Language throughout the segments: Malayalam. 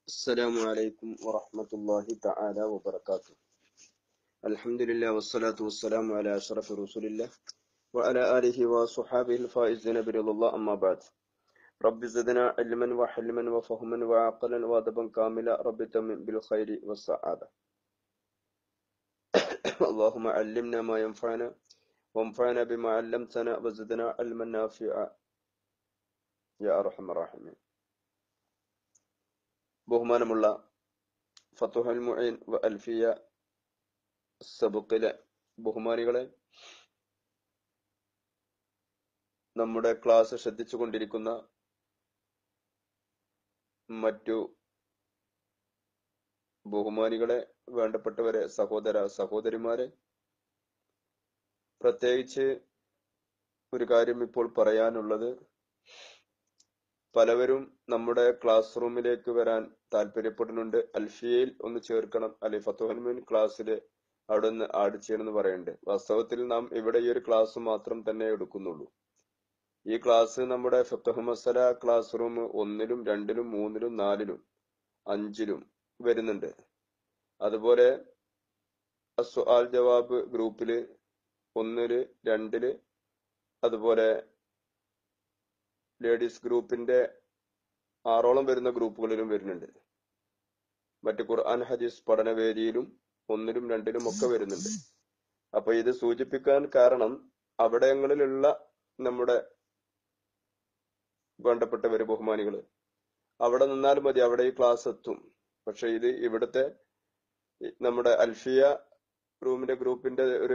السلام عليكم ورحمة الله تعالى وبركاته. الحمد لله والصلاة والسلام على أشرف رسول الله وعلى آله وصحابه الفائزين برضا الله. أما بعد، رب زدنا علما وحلما وفهما وعقلا وأدبا كاملا. رب تمم بالخير والسعادة. اللهم علمنا ما ينفعنا وانفعنا بما علمتنا وزدنا علما نافعا يا أرحم الراحمين. ബഹുമാനമുള്ള ഫതുഹുൽ മുഈൻ വ അൽഫിയ സബഖിലെ ബഹുമാനികളെ, നമ്മുടെ ക്ലാസ് ശ്രദ്ധിച്ചു കൊണ്ടിരിക്കുന്ന മറ്റു ബഹുമാനികളെ, വേണ്ടപ്പെട്ടവരെ, സഹോദര സഹോദരിമാരെ, പ്രത്യേകിച്ച് ഒരു കാര്യം ഇപ്പോൾ പറയാനുള്ളത്, പലവരും നമ്മുടെ ക്ലാസ് റൂമിലേക്ക് വരാൻ താല്പര്യപ്പെടുന്നുണ്ട്. അൽഫിയയിൽ ഒന്ന് ചേർക്കണം, അല്ലെങ്കിൽ ഫതുഹുൽ മുഈൻ ക്ലാസ്സില് അവിടെ നിന്ന് ആഡ് ചെയ്യണമെന്ന് പറയുന്നുണ്ട്. വാസ്തവത്തിൽ നാം ഇവിടെ ഈ ഒരു ക്ലാസ് മാത്രം തന്നെ എടുക്കുന്നുള്ളൂ. ഈ ക്ലാസ് നമ്മുടെ ഫിഖ്ഹ് മസല ക്ലാസ് റൂം 1-ലും 2-ലും 3-ലും 4-ലും 5-ലും വരുന്നുണ്ട്. അതുപോലെ സുആൽ ജവാബ് ഗ്രൂപ്പില് 1-ല് 2-ല്, അതുപോലെ ലേഡീസ് ഗ്രൂപ്പിന്റെ 6ഓളം വരുന്ന ഗ്രൂപ്പുകളിലും വരുന്നുണ്ട്. മറ്റു ഖുർആൻ ഹദീസ് പഠനവേദിയിലും 1-ലും 2-ലും ഒക്കെ വരുന്നുണ്ട്. അപ്പൊ ഇത് സൂചിപ്പിക്കാൻ കാരണം, അവിടങ്ങളിലുള്ള നമ്മുടെ വേണ്ടപ്പെട്ടവര്, ബഹുമാനികള് അവിടെ നിന്നാൽ മതി, അവിടെ ഈ ക്ലാസ് എത്തും. പക്ഷെ ഇത് ഇവിടുത്തെ നമ്മുടെ അൽഫിയ റൂമിന്റെ ഗ്രൂപ്പിന്റെ ഒരു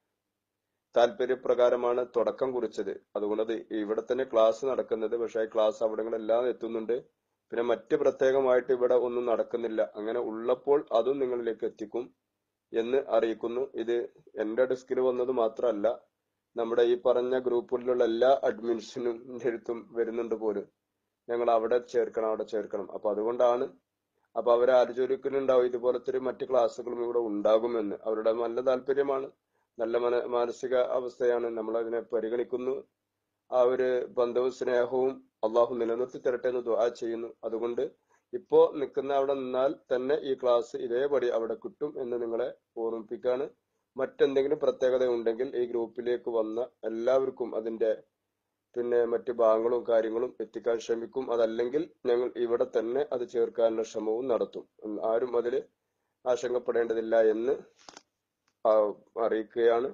താല്പര്യപ്രകാരമാണ് തുടക്കം കുറിച്ചത്. അതുകൊണ്ട് ഇവിടെ തന്നെ ക്ലാസ് നടക്കുന്നത്. പക്ഷെ ക്ലാസ് അവിടങ്ങളെല്ലാം എത്തുന്നുണ്ട്. പിന്നെ മറ്റ് പ്രത്യേകമായിട്ട് ഇവിടെ ഒന്നും നടക്കുന്നില്ല. അങ്ങനെ ഉള്ളപ്പോൾ അതും നിങ്ങളിലേക്ക് എത്തിക്കും എന്ന് അറിയിക്കുന്നു. ഇത് എന്റെ ഡെസ്കിൽ വന്നത് മാത്രമല്ല, നമ്മുടെ ഈ പറഞ്ഞ ഗ്രൂപ്പുകളിലുള്ള എല്ലാ അഡ്മിൻസിനും അടുത്തും വരുന്നുണ്ട് പോലും. ഞങ്ങൾ അവിടെ ചേർക്കണം, അവിടെ ചേർക്കണം. അപ്പൊ അതുകൊണ്ടാണ്. അപ്പൊ അവരെ ആലോചിക്കുന്നുണ്ടാവും ഇതുപോലത്തെ ഒരു മറ്റു ക്ലാസ്സുകളും ഇവിടെ ഉണ്ടാകുമെന്ന്. അവരുടെ നല്ല താല്പര്യമാണ്, നല്ല മാനസിക അവസ്ഥയാണ്. നമ്മൾ അതിനെ പരിഗണിക്കുന്നു. ആ ഒരു ബന്ധവും സ്നേഹവും അള്ളാഹു നിലനിർത്തി തരട്ടെ എന്ന് ദുആ ചെയ്യുന്നു. അതുകൊണ്ട് ഇപ്പോ നിൽക്കുന്ന അവിടെ നിന്നാൽ തന്നെ ഈ ക്ലാസ് ഇതേപടി അവിടെ കിട്ടും എന്ന് നിങ്ങളെ ഓർമ്മിപ്പിക്കാണ്. മറ്റെന്തെങ്കിലും പ്രത്യേകത ഉണ്ടെങ്കിൽ ഈ ഗ്രൂപ്പിലേക്ക് വന്ന എല്ലാവർക്കും അതിന്റെ മറ്റു ഭാഗങ്ങളും കാര്യങ്ങളും എത്തിക്കാൻ ശ്രമിക്കും. അതല്ലെങ്കിൽ ഞങ്ങൾ ഇവിടെ തന്നെ അത് ചേർക്കാനുള്ള ശ്രമവും നടത്തും. ആരും അതിൽ ആശങ്കപ്പെടേണ്ടതില്ല എന്ന് അറിയിക്കുകയാണ്.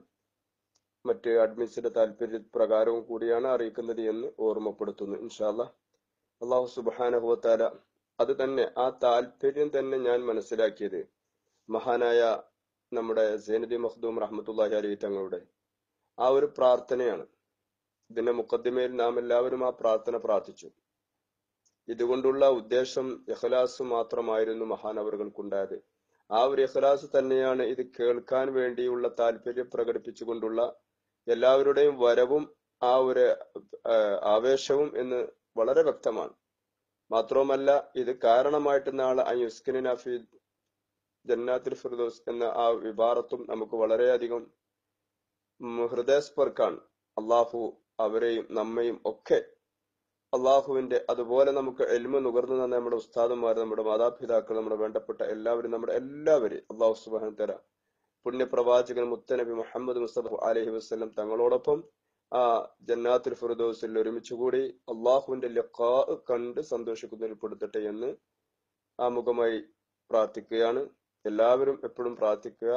മറ്റ് അഡ്മിൻസിന്റെ താല്പര്യപ്രകാരവും കൂടിയാണ് അറിയിക്കുന്നത് എന്ന് ഓർമ്മപ്പെടുത്തുന്നു. ഇൻഷാ അല്ലാഹ്. അല്ലാഹു സുബ്ഹാനഹു വ തആല അത് തന്നെ, ആ താല്പര്യം തന്നെ ഞാൻ മനസ്സിലാക്കിയത് മഹാനായ നമ്മുടെ സൈനുദ്ദീൻ മഖ്ദൂം റഹ്മത്തുള്ളാഹി അലൈഹി തങ്ങളുടെ ആ ഒരു പ്രാർത്ഥനയാണ്. ഇതിന്റെ മുഖദ്ദിമയിൽ നാം എല്ലാവരും ആ പ്രാർത്ഥന പ്രാർത്ഥിച്ചു. ഇതുകൊണ്ടുള്ള ഉദ്ദേശം ഇഖ്ലാസ് മാത്രമായിരുന്നു മഹാനവറുകൾക്കുണ്ടായത്. ആ ഒരു ഇഖ്ലാസ് തന്നെയാണ് ഇത് കേൾക്കാൻ വേണ്ടിയുള്ള താല്പര്യം പ്രകടിപ്പിച്ചുകൊണ്ടുള്ള എല്ലാവരുടെയും വരവും ആ ഒരു ആവേശവും എന്ന് വളരെ വ്യക്തമാണ്. മാത്രവുമല്ല, ഇത് കാരണമായിട്ട് നാളെ അയുസ്കിന ഫി ജന്നാത്തുൽ ഫിർദൗസ് എന്ന ആ വിഭാറത്തും നമുക്ക് വളരെയധികം ഹൃദയസ്പർക്കാണ്. അള്ളാഹു അവരെയും നമ്മയും ഒക്കെ അള്ളാഹുവിന്റെ അതുപോലെ നമുക്ക് എൽമ നുകർന്നു തന്ന നമ്മുടെ ഉസ്താദുമാർ, നമ്മുടെ മാതാപിതാക്കൾ, നമ്മുടെ വേണ്ടപ്പെട്ട എല്ലാവരും, നമ്മുടെ എല്ലാവരെയും അള്ളാഹു സുബ്ഹാനഹു തആല പുണ്യപ്രവാചകൻ മുത്തനബി മുഹമ്മദ് മുസ്തഫ അലൈഹി വസല്ലം തങ്ങളോടൊപ്പം ആ ജന്നാത്തുൽ ഫിർദൗസിൽ ഒരുമിച്ചുകൂടി അള്ളാഹുവിന്റെ ലിഖാ കണ്ട് സന്തോഷിക്കുന്നതിൽ പെടുത്തട്ടെ എന്ന് ആമുഖമായി പ്രാർത്ഥിക്കുകയാണ്. എല്ലാവരും എപ്പോഴും പ്രാർത്ഥിക്കുക.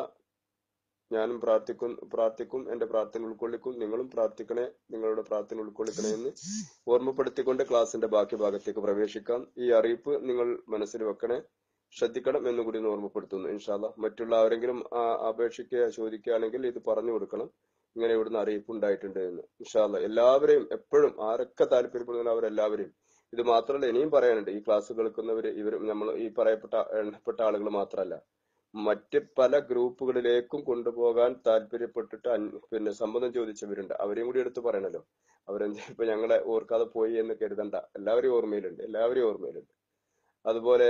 ഞാനും പ്രാർത്ഥിക്കും. എന്റെ പ്രാർത്ഥന ഉൾക്കൊള്ളിക്കും. നിങ്ങളും പ്രാർത്ഥിക്കണേ, നിങ്ങളുടെ പ്രാർത്ഥന ഉൾക്കൊള്ളിക്കണേ എന്ന് ഓർമ്മപ്പെടുത്തിക്കൊണ്ട് ക്ലാസിന്റെ ബാക്കി ഭാഗത്തേക്ക് പ്രവേശിക്കാം. ഈ അറിയിപ്പ് നിങ്ങൾ മനസ്സിൽ വെക്കണേ, ശ്രദ്ധിക്കണം എന്നുകൂടി ഓർമ്മപ്പെടുത്തുന്നു. ഇൻഷാ അല്ലാഹ്. മറ്റുള്ള ആരെങ്കിലും അപേക്ഷിക്കുക, ചോദിക്കുകയാണെങ്കിൽ ഇത് പറഞ്ഞു കൊടുക്കണം, ഇങ്ങനെ ഇവിടുന്ന് അറിയിപ്പ് ഉണ്ടായിട്ടുണ്ട് എന്ന്. ഇൻഷാ അല്ലാഹ്. എല്ലാവരെയും എപ്പോഴും ആരൊക്കെ താല്പര്യപ്പെടുന്ന അവരെല്ലാവരെയും, ഇത് മാത്രമല്ല ഇനിയും പറയാനുണ്ട്. ഈ ക്ലാസ് കേൾക്കുന്നവര് നമ്മൾ ഈ പറയപ്പെട്ട എണ്ണപ്പെട്ട ആളുകൾ മാത്രമല്ല, മറ്റ് പല ഗ്രൂപ്പുകളിലേക്കും കൊണ്ടുപോകാൻ താല്പര്യപ്പെട്ടിട്ട് സമ്മതം ചോദിച്ചവരുണ്ട്. അവരെയും കൂടി എടുത്ത് പറയണല്ലോ. അവരെന്താ ഇപ്പൊ ഞങ്ങളെ ഓർക്കാതെ പോയി എന്ന് കരുതണ്ട. എല്ലാവരെയും ഓർമ്മയിലുണ്ട്. അതുപോലെ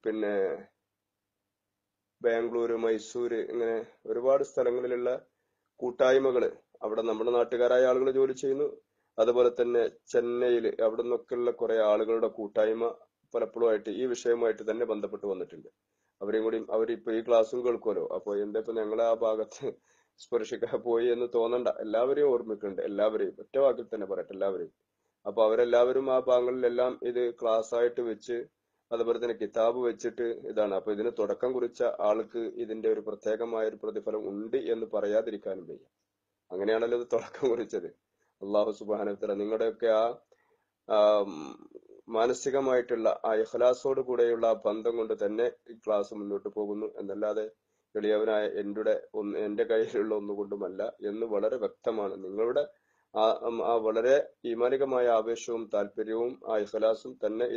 ബാംഗ്ലൂര്, മൈസൂര്, ഇങ്ങനെ ഒരുപാട് സ്ഥലങ്ങളിലുള്ള കൂട്ടായ്മകള്, അവിടെ നമ്മുടെ നാട്ടുകാരായ ആളുകൾ ജോലി ചെയ്യുന്നു. അതുപോലെ തന്നെ ചെന്നൈയില് അവിടെ നിന്നൊക്കെയുള്ള കുറെ ആളുകളുടെ കൂട്ടായ്മ പലപ്പോഴും ആയിട്ട് ഈ വിഷയവുമായിട്ട് തന്നെ ബന്ധപ്പെട്ട് വന്നിട്ടുണ്ട്. അവരെയും കൂടി അവരിപ്പോ ഈ ക്ലാസ്സും കേൾക്കുമല്ലോ. അപ്പൊ എന്താ ഇപ്പൊ ഞങ്ങൾ ആ ഭാഗത്ത് സ്പർശിക്കാൻ പോയി എന്ന് തോന്നണ്ട. എല്ലാവരെയും ഓർമ്മിക്കുന്നുണ്ട്, എല്ലാവരെയും ഒറ്റ വാക്കിൽ തന്നെ പറയട്ടെ, എല്ലാവരെയും. അപ്പൊ അവരെല്ലാവരും ആ ഭാഗങ്ങളിലെല്ലാം ഇത് ക്ലാസ് ആയിട്ട് വെച്ച് അതുപോലെ തന്നെ കിതാബ് വെച്ചിട്ട് ഇതാണ്. അപ്പൊ ഇതിന് തുടക്കം കുറിച്ച ആൾക്ക് ഇതിന്റെ ഒരു പ്രത്യേകമായ ഒരു പ്രതിഫലം ഉണ്ട് എന്ന് പറയാതിരിക്കാനും വയ്യ. അങ്ങനെയാണല്ലോ ഇത് തുടക്കം കുറിച്ചത്. അള്ളാഹു സുബ്ഹാനഹു വ തആല നിങ്ങളുടെയൊക്കെ ആ മാനസികമായിട്ടുള്ള ആ ഇഖ്ലാസോട് കൂടെയുള്ള ആ ബന്ധം കൊണ്ട് തന്നെ ഈ ക്ലാസ് മുന്നോട്ട് പോകുന്നു എന്നല്ലാതെ എളിയവനായ എന്റെ കയ്യിലുള്ള ഒന്നുകൊണ്ടുമല്ല എന്ന് വളരെ വ്യക്തമാണ്. നിങ്ങളുടെ ആ വളരെ ഈമാനികമായ ആവേശവും താല്പര്യവും ആ ഇഖ്ലാസും തന്നെ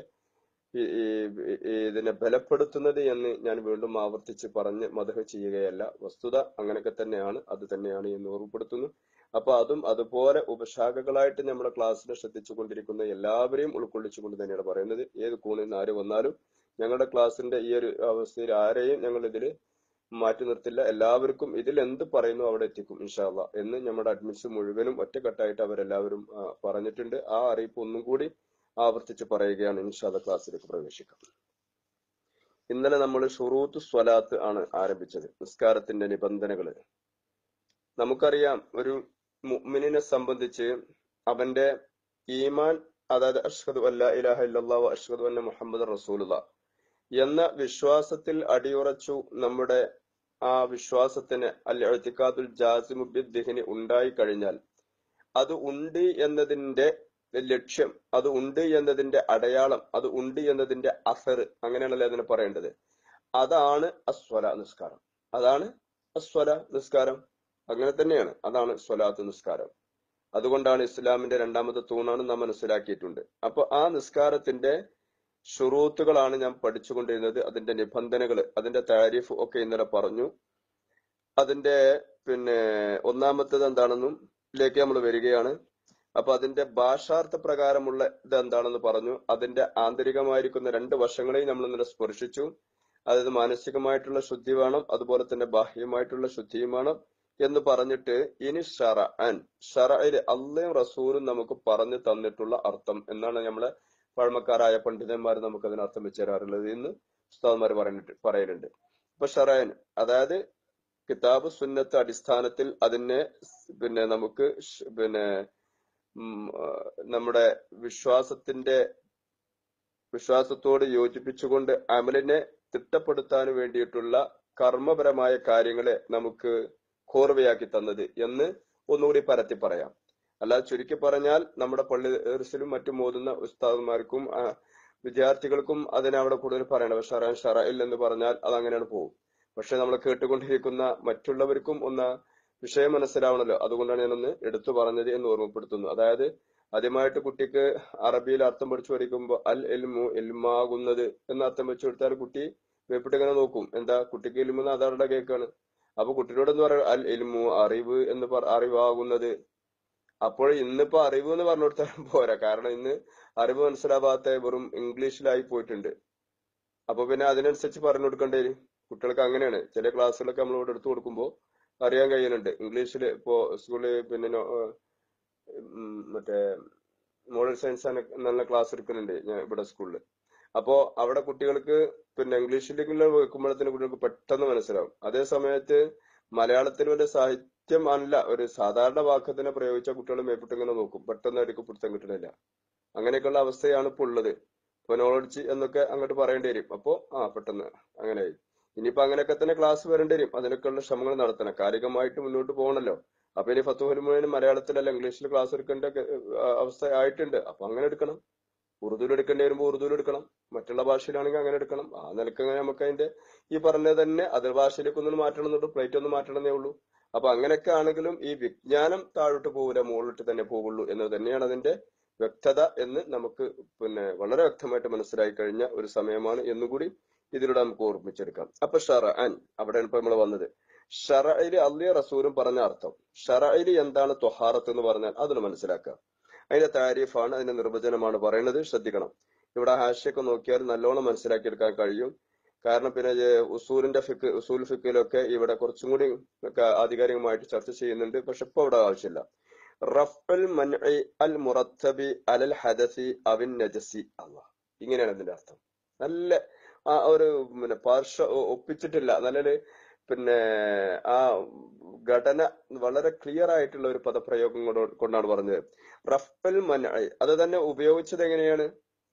ഇതിനെ ബലപ്പെടുത്തുന്നത് എന്ന് ഞാൻ വീണ്ടും ആവർത്തിച്ച് പറഞ്ഞ് മദ്ഹ് ചെയ്യുകയല്ല. വസ്തുത അങ്ങനെയൊക്കെ തന്നെയാണ്, അത് തന്നെയാണ് എന്ന് ഓർമ്മപ്പെടുത്തുന്നു. അപ്പൊ അതും അതുപോലെ ഉപശാഖകളായിട്ട് നമ്മുടെ ക്ലാസ്സിനെ ശ്രദ്ധിച്ചു കൊണ്ടിരിക്കുന്ന എല്ലാവരെയും ഉൾക്കൊള്ളിച്ചുകൊണ്ട് തന്നെയാണ് പറയുന്നത്. ഏത് കോണിൽ നിന്ന് ആര് വന്നാലും ഞങ്ങളുടെ ക്ലാസ്സിന്റെ ഈ ഒരു അവസ്ഥയിൽ ആരെയും ഞങ്ങൾ ഇതിൽ മാറ്റി നിർത്തില്ല. എല്ലാവർക്കും ഇതിൽ എന്ത് പറയുന്നു അവിടെ എത്തിക്കും ഇൻഷാ അല്ലാഹ് എന്ന് നമ്മുടെ അഡ്മിൻസ് മുഴുവനും ഒറ്റക്കെട്ടായിട്ട് അവരെല്ലാവരും പറഞ്ഞിട്ടുണ്ട്. ആ അറിയിപ്പ് ഒന്നും കൂടി ആവർത്തിച്ച് പറയുകയാണ്. ഇൻഷാ അല്ലാഹ് ക്ലാസ്സിലേക്ക് പ്രവേശിക്കാം. ഇന്നലെ നമ്മൾ ഷുറൂത്ത് സ്വലാത്ത് ആണ് ആരംഭിച്ചത്, നിസ്കാരത്തിന്റെ നിബന്ധനകള്. നമുക്കറിയാം, ഒരു മുഅ്മിനിനെ സംബന്ധിച്ച് അവന്റെ ഈമാൻ, അതായത് അഷ്ഹദു അല്ലാ ഇലാഹ ഇല്ലല്ലാഹു വ അഷ്ഹദു അന്ന മുഹമ്മദൻ റസൂലുള്ളാഹ് എന്ന വിശ്വാസത്തിൽ അടിയുറച്ചു നമ്മുടെ ആ വിശ്വാസത്തിന് അൽ ഇഅ്തിഖാദുൽ ജാസിമു ബിദ്ദിഹ്നി ഉണ്ടായി കഴിഞ്ഞാൽ, അത് ഉണ്ട് എന്നതിന്റെ ലക്ഷ്യം, അത് ഉണ്ട് എന്നതിന്റെ അടയാളം, അത് ഉണ്ട് എന്നതിന്റെ അസർ, അങ്ങനെയാണല്ലോ അതിനെ പറയേണ്ടത്. അതാണ് അസ്വല നിസ്കാരം. അതാണ് അസ്വല നിസ്കാരം. അങ്ങനെ തന്നെയാണ്, അതാണ് സ്വലാത്ത് നിസ്കാരം. അതുകൊണ്ടാണ് ഇസ്ലാമിന്റെ രണ്ടാമത്തെ തൂണാണ് നാം മനസ്സിലാക്കിയിട്ടുണ്ട്. അപ്പൊ ആ നിസ്കാരത്തിന്റെ ഷുറൂത്തുകളാണ് ഞാൻ പഠിച്ചുകൊണ്ടിരുന്നത്. അതിന്റെ നിബന്ധനകൾ, അതിന്റെ താരിഫ് ഒക്കെ ഇന്നലെ പറഞ്ഞു. അതിന്റെ ഒന്നാമത്തേത് എന്താണെന്നും ഇതിലേക്ക് നമ്മൾ വരികയാണ്. അപ്പൊ അതിന്റെ ഭാഷാർത്ഥ പ്രകാരമുള്ള ഇത് എന്താണെന്ന് പറഞ്ഞു. അതിന്റെ ആന്തരികമായിരിക്കുന്ന രണ്ട് വശങ്ങളെയും നമ്മൾ ഇന്നലെ സ്പർശിച്ചു. അതായത് മാനസികമായിട്ടുള്ള ശുദ്ധി വേണം, അതുപോലെ തന്നെ ബാഹ്യമായിട്ടുള്ള ശുദ്ധിയും വേണം എന്ന് പറഞ്ഞിട്ട് ഇനി ഷറഇൽ അള്ളയും റസൂലും നമുക്ക് പറഞ്ഞു തന്നിട്ടുള്ള അർത്ഥം എന്നാണ് നമ്മളെ പഴമക്കാരായ പണ്ഡിതന്മാർ നമുക്ക് അതിന് അർത്ഥം വെച്ച് തരാറുള്ളത് എന്ന് ഉസ്താദ്മാർ പറയലുണ്ട്. അപ്പൊ ഷറഅൻ അതായത് കിതാബ് സുന്നത്ത് അടിസ്ഥാനത്തിൽ അതിനെ നമുക്ക് നമ്മുടെ വിശ്വാസത്തോട് യോജിപ്പിച്ചുകൊണ്ട് അമലിനെ തിട്ടപ്പെടുത്താൻ വേണ്ടിയിട്ടുള്ള കർമ്മപരമായ കാര്യങ്ങളെ നമുക്ക് കോർവയാക്കി തന്നത് എന്ന് ഒന്നുകൂടി പരത്തി പറയാം. അല്ലാതെ ചുരുക്കി പറഞ്ഞാൽ നമ്മുടെ പള്ളിയിലും മറ്റും ഓതുന്ന ഉസ്താദന്മാർക്കും വിദ്യാർത്ഥികൾക്കും അതിനെ അവിടെ കൂടുതൽ പറയണം. ഷറഇൽ എന്ന് പറഞ്ഞാൽ അത് അങ്ങനെയാണ് പോകും. പക്ഷെ നമ്മൾ കേട്ടുകൊണ്ടിരിക്കുന്ന മറ്റുള്ളവർക്കും വിഷയം മനസ്സിലാവണല്ലോ. അതുകൊണ്ടാണ് ഞാനൊന്ന് എടുത്തു പറഞ്ഞത് എന്ന് ഓർമ്മപ്പെടുത്തുന്നു. അതായത് ആദ്യമായിട്ട് കുട്ടിക്ക് അറബിയിൽ അർത്ഥം പഠിച്ചു പഠിക്കുമ്പോൾ അൽ എൽമു എൽമാകുന്നത് എന്ന അർത്ഥം വെച്ചു കൊടുത്താൽ കുട്ടി വേപ്പിട്ട് ഇങ്ങനെ നോക്കും. എന്താ കുട്ടിക്ക് എൽമെന്ന് അതവിടെ കേൾക്കാണ്. അപ്പൊ കുട്ടിയോട് എന്ന് പറയാം അൽ എൽമു അറിവ് എന്ന് അറിവാകുന്നത്. അപ്പോൾ ഇന്നിപ്പോ അറിവ് എന്ന് പറഞ്ഞു കൊടുത്താലും പോരാ. കാരണം ഇന്ന് അറിവ് മനസ്സിലാവാത്ത വെറും ഇംഗ്ലീഷിലായി പോയിട്ടുണ്ട്. അപ്പൊ പിന്നെ അതിനനുസരിച്ച് പറഞ്ഞു കൊടുക്കേണ്ടി വരും. കുട്ടികൾക്ക് അങ്ങനെയാണ്. ചില ക്ലാസ്സുകളൊക്കെ നമ്മൾ ഇവിടെ എടുത്തു കൊടുക്കുമ്പോൾ അറിയാൻ കഴിയുന്നുണ്ട്. ഇംഗ്ലീഷിൽ ഇപ്പോ സ്കൂളിൽ മറ്റേ മോഡൽ സയൻസ് നല്ല ക്ലാസ് എടുക്കുന്നുണ്ട് ഞാൻ ഇവിടെ സ്കൂളിൽ. അപ്പോ അവിടെ കുട്ടികൾക്ക് ഇംഗ്ലീഷിലേക്ക് വെക്കുമ്പോഴത്തേന് കുട്ടികൾക്ക് പെട്ടെന്ന് മനസ്സിലാവും. അതേ സമയത്ത് മലയാളത്തിൽ ഒരു സാഹിത്യം അല്ല, ഒരു സാധാരണ വാക്കത്തിനെ പ്രയോഗിച്ച കുട്ടികൾ മേപ്പിട്ട് ഇങ്ങനെ നോക്കും. പെട്ടെന്ന് അവർക്ക് പിടുത്തം കിട്ടണില്ല. അങ്ങനെയൊക്കെയുള്ള അവസ്ഥയാണ് ഇപ്പൊ ഉള്ളത്. ഇപ്പൊ നോളജ് എന്നൊക്കെ അങ്ങോട്ട് പറയേണ്ടി വരും. അപ്പോ പെട്ടെന്ന് അങ്ങനെ ഇനിയിപ്പോ അങ്ങനെയൊക്കെ തന്നെ ക്ലാസ് വരേണ്ടി വരും. അതിനൊക്കെയുള്ള ശ്രമങ്ങൾ നടത്തണം. കാലികമായിട്ട് മുന്നോട്ട് പോകണല്ലോ. അപ്പൊ ഇനി ഫത്തുഹുൽ മുഈൻ മലയാളത്തിലല്ല ഇംഗ്ലീഷിൽ ക്ലാസ് എടുക്കേണ്ട അവസ്ഥ ആയിട്ടുണ്ട്. അപ്പൊ അങ്ങനെ എടുക്കണം. ഉറുദുവിൽ എടുക്കേണ്ടി വരുമ്പോൾ ഉറുദുവിൽ എടുക്കണം. മറ്റുള്ള ഭാഷയിലാണെങ്കിൽ അങ്ങനെ എടുക്കണം. ആ നിലക്ക് നമുക്ക് അതിന്റെ ഈ പറഞ്ഞത് തന്നെ അതർ ഭാഷയിലേക്ക് ഒന്നും മാറ്റണമെന്നുള്ളൂ, പ്ലേറ്റ് ഒന്ന് മാറ്റണമെന്നേ ഉള്ളൂ. അപ്പൊ അങ്ങനെയൊക്കെ ആണെങ്കിലും ഈ വിജ്ഞാനം താഴോട്ട് പോകില്ല, മുകളിലോട്ട് തന്നെ പോകുള്ളൂ എന്നത് തന്നെയാണ് അതിന്റെ വ്യക്തത എന്ന് നമുക്ക് വളരെ വ്യക്തമായിട്ട് മനസ്സിലായി കഴിഞ്ഞ ഒരു സമയമാണ് എന്നുകൂടി ഇതിലൂടെ നമുക്ക് ഓർമ്മിച്ചെടുക്കാം. അപ്പൊ ഷറഅൻ അവിടെയാണ് ഇപ്പൊ നമ്മൾ വന്നത്. ഷറഇല് അള്ളയും റസൂലും പറഞ്ഞ അർത്ഥം. ഷറഇല് എന്താണ് ത്വഹാറത്ത് എന്ന് പറഞ്ഞാൽ അതൊന്ന് മനസ്സിലാക്കുക. അതിന്റെ താരീഫാണ്, അതിന്റെ നിർവചനമാണ് പറയുന്നത്. ശ്രദ്ധിക്കണം. ഇവിടെ ഹാഷ്യൊക്കെ നോക്കിയാൽ നല്ലോണം മനസ്സിലാക്കിയെടുക്കാൻ കഴിയും. കാരണം ഉസൂൽ ഫിക്കിലൊക്കെ ഇവിടെ കുറച്ചും കൂടി ആധികാരികമായിട്ട് ചർച്ച ചെയ്യുന്നുണ്ട്. പക്ഷെ ഇപ്പൊ ഇവിടെ ആവശ്യമില്ല. റഫ്ഉൽ മൻഇ അൽ മുറത്തബി അലൽ ഹദസി അവിൻ നജസി. ഇങ്ങനെയാണ് ഇതിന്റെ അർത്ഥം. നല്ല ആ ഒരു ഒപ്പിച്ചിട്ടില്ല, നല്ലൊരു പിന്നെ ആ ഘടന വളരെ ക്ലിയർ ആയിട്ടുള്ള ഒരു പദപ്രയോഗം കൊണ്ടാണ് പറഞ്ഞത്. റഫൽ മൻഇ അത് തന്നെ ഉപയോഗിച്ചത് എങ്ങനെയാണ്?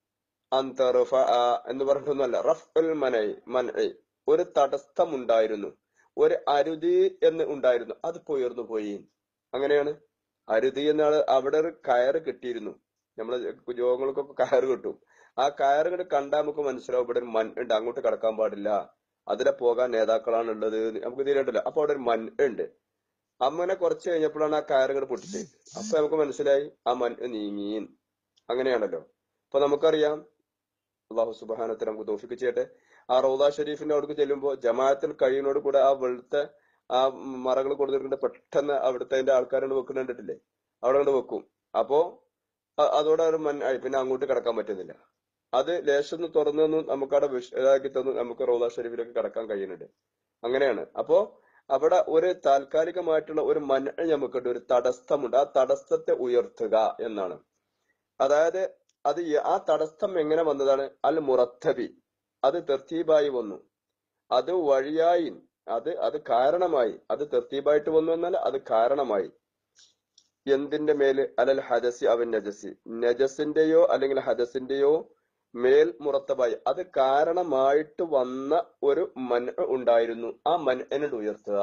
അന്തറുഫ എന്ന് പറഞ്ഞിട്ടൊന്നുമല്ല. റഫൽ മൻഇ ഒരു തടസ്സം ഉണ്ടായിരുന്നു, ഒരു അരുതി എന്ന് ഉണ്ടായിരുന്നു, അത് ഉയർന്നു പോയി. അങ്ങനെയാണ്. അരുതി എന്നാണ് അവിടെ ഒരു കയറ് കിട്ടിയിരുന്നു. നമ്മള് രോഗങ്ങൾക്കൊക്കെ കയറ് കിട്ടും. ആ കയറുകൾ കണ്ടാൽ നമുക്ക് മനസ്സിലാവും ഇവിടെ ഒരു മൻ ഉണ്ട്, അങ്ങോട്ട് കടക്കാൻ പാടില്ല, അതിലെ പോകാൻ നേതാക്കളാണ് ഉള്ളത് നമുക്ക് തീരണ്ടല്ലോ. അപ്പൊ അവിടെ ഒരു മൻ ഉണ്ട്. അങ്ങനെ കുറച്ച് കഴിഞ്ഞപ്പോഴാണ് ആ കയറുകൾ പൊട്ടിച്ചത്. അപ്പൊ നമുക്ക് മനസ്സിലായി ആ മൻ നീങ്ങീൻ. അങ്ങനെയാണല്ലോ. അപ്പൊ നമുക്കറിയാം, അള്ളാഹു സുബ്ഹാനഹു നമുക്ക് തൗഫീഖ് ചെയ്യട്ടെ. ആ റൗദ ഷരീഫിന്റെ അവിടേക്ക് ചെല്ലുമ്പോൾ ജമാഅത്തിൽ കഴിയുന്നോട് കൂടെ ആ വെളുത്ത ആ മറകൾ കൊടുത്തിട്ടുണ്ട്, പെട്ടെന്ന് അവിടുത്തെ അതിന്റെ ആൾക്കാരോട് വെക്കുന്നുണ്ടിട്ടില്ലേ, അവിടെ കൊണ്ട് വെക്കും. അപ്പോ അതോടെ ഒരു മന്നായി, പിന്നെ അങ്ങോട്ട് കിടക്കാൻ പറ്റുന്നില്ല. അത് ലേശം തുറന്നു നമുക്കവിടെ ഇതാക്കി തന്നു, നമുക്ക് റൗദ ഷരീഫിലേക്ക് കടക്കാൻ കഴിയുന്നുണ്ട്. അങ്ങനെയാണ്. അപ്പോ അവിടെ ഒരു താൽക്കാലികമായിട്ടുള്ള ഒരു നമുക്കുണ്ട്, ഒരു തടസ്സമുണ്ട്. ആ തടസ്സത്തെ ഉയർത്തുക എന്നാണ്. അതായത് അത് ആ തടസ്സം എങ്ങനെ വന്നതാണ്? അൽ മുറത്തബി, അത് തെർത്തീബായി വന്നു, അത് വഴിയായി, അത് കാരണമായി. അത് തെർത്തീബായിട്ട് വന്നു എന്നാൽ അത് കാരണമായി. എന്തിന്റെ മേല്? അലൽ ഹദസി അവൻ നജസി, നജസിന്റെയോ അല്ലെങ്കിൽ ഹദസിന്റെയോ മേൽ മുറത്തബായി, അത് കാരണമായിട്ട് വന്ന ഒരു മൻ ഉണ്ടായിരുന്നു. ആ മൻഇനോട് ഉയർത്തുക.